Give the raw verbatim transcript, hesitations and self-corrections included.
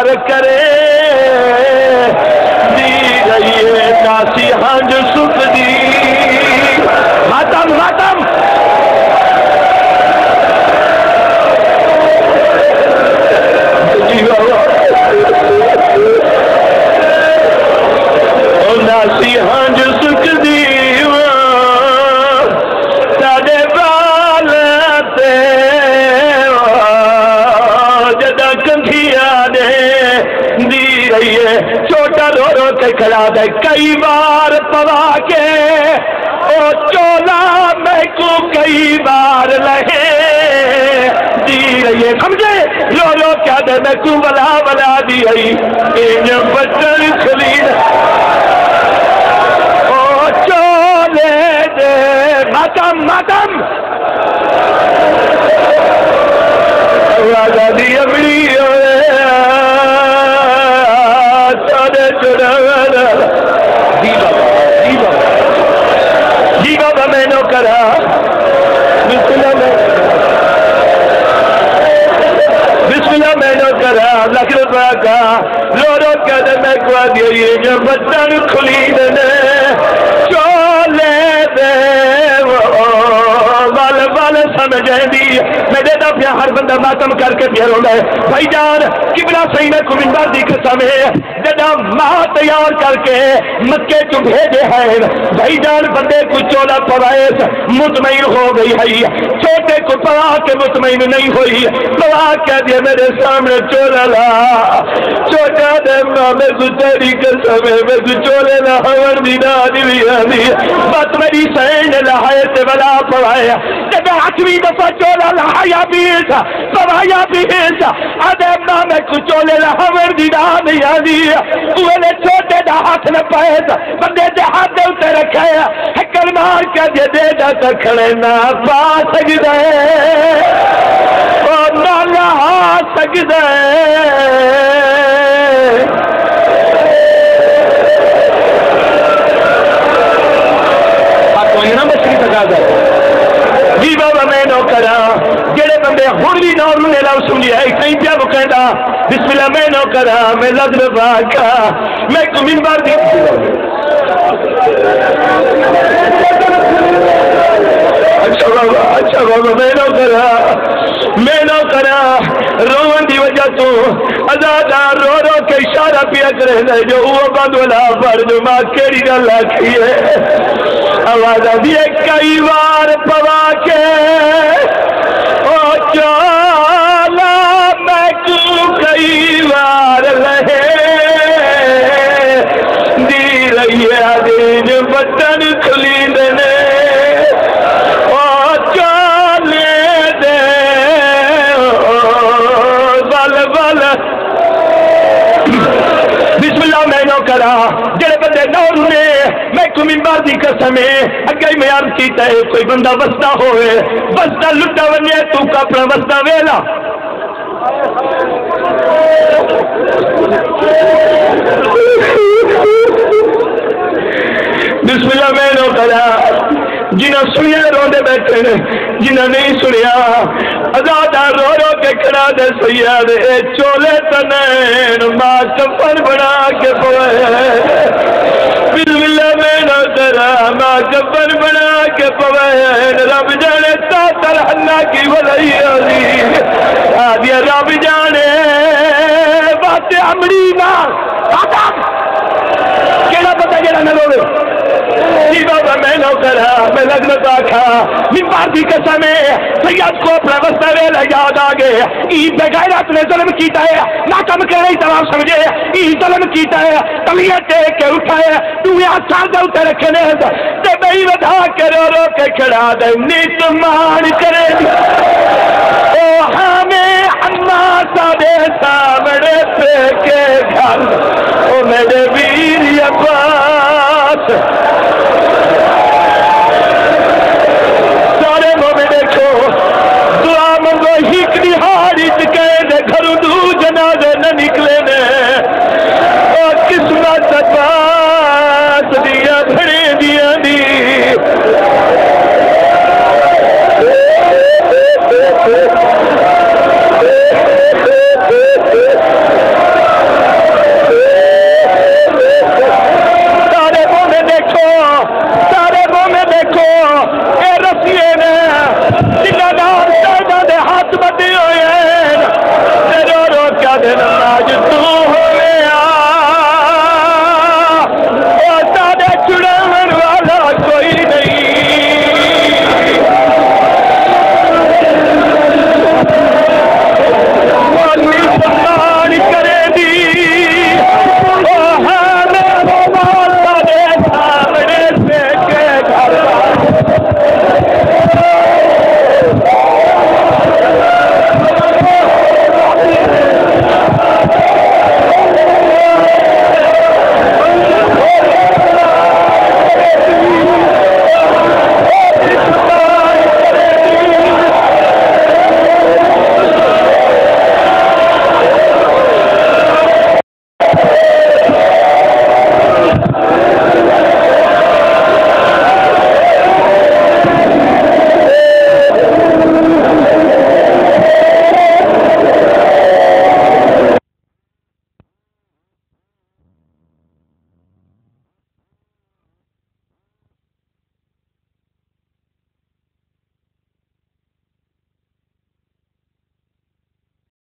وار کرے دی رہیے ناسی ہنج سکھ دی ماتم ماتم ناسی ہنج سکھ دی ساڑے بال تے جدا کنکھیا دے دی رہیے چھوٹا رو رو کے کھڑا دے کئی بار پوا کے او چولا میں کو کئی بار لہے دی رہیے سمجھے رو رو کیا دے میں کو بلا بلا دی رہی این بچن خلید او چولے دے ماتم ماتم راجہ دی امری ہوئے چودے چودے دی بابا دی بابا دی بابا میں نو کرا بسم اللہ میں بسم اللہ میں نو کرا لکھ رضا کا رو رو کہتے میں کو دیئے یہ بچن کھلی دنے چولے دے وال وال سمجھیں دی میں دیتا پیا ہر بندہ ماتم کر کے پیا رو لے بھائی جان قبلہ صحیح میں کو منبر دی قسمے دیتا ماں تیار کر کے مکے جو بھیجے ہیں بھائی جان بندے کو چولا پوائس مطمئن ہو گئی ہے چھوٹے کو پوا کے مطمئن نہیں ہوئی پوا کہہ دیا میرے سامنے چولا لا چھوٹا دے ماں میں کو تیری قسمے میں کو چولے لا ہور دینا دیوی آنی بات میری سین لہائے تے بلا پوائے جب آٹھویں دفعہ چولا لہایا بیسا پوایا بیسا آدھے ماں میں کو چولے لا ہور دینا نہیں آنی اوہلے چھوٹے دا ہاتھ نہ پہتا بندے دے ہاتھ دے اتے رکھے ہکر مار کے دے دے دا تکھڑے نہ پا سکتے اور نہ لہا سکتے آپ کوئی نہ مشکل سکا جائے جی بابا میں نو کرا جڑے بندے ہوری نو رونے لاؤ سنی ہے کہیں پیا وہ کہتا بسم اللہ میں نو کرا میں لذر باکا میں کو منبر دی اچھا بابا اچھا بابا میں نو کرا میں نو کرا روان دی وجہ تو ازادار رو رو کے اشارہ پیا کرے دے جو وہ بند والا پر جو ماں کیڑی نہ لاکھی ہے آوازہ دیئے کئی بار پوا کے او چالا میں کو کئی بار لہے دی رہی ہے دین بطن کھلی دینے او چالے دے بل بل بسم اللہ میں نو کرا جڑے بندے نور نے میں کو منبر دی قسمے اگئی میں عرض کیتا ہے کوئی بندہ وستا ہوئے وستا لٹا ونیا تو کا اپنا وستا ویلا بسم اللہ میں نو کرا جنہ سنیا روندے بیٹھے جنہ نہیں سنیا ازادہ رو رو کے کھڑا دے سید اے چولے تنین ماں کفن بنا کے پوئے بسم اللہ میں نو کرا ماں کفن بنا کے پوئے رب جانے تا ترحنہ کی ولی عظیم آدیا رب جانے بات عمری ماں آدم کیڑا پتہ جڑا نہ روے جی بابا میں نو کرا میں لگنا تاکھا منبر دی قسمے سید کو اپنا وسطہ ویلہ یاد آگے عید بغیرت نے ظلم کیتا ہے ناکم کرے تمام سمجھے عید ظلم کیتا ہے تلیہ ٹیک کے اٹھائے دویا سال دے اٹھے رکھنے تے بھئی ودا کے رو رو کے کھڑا دے نیت مان کرے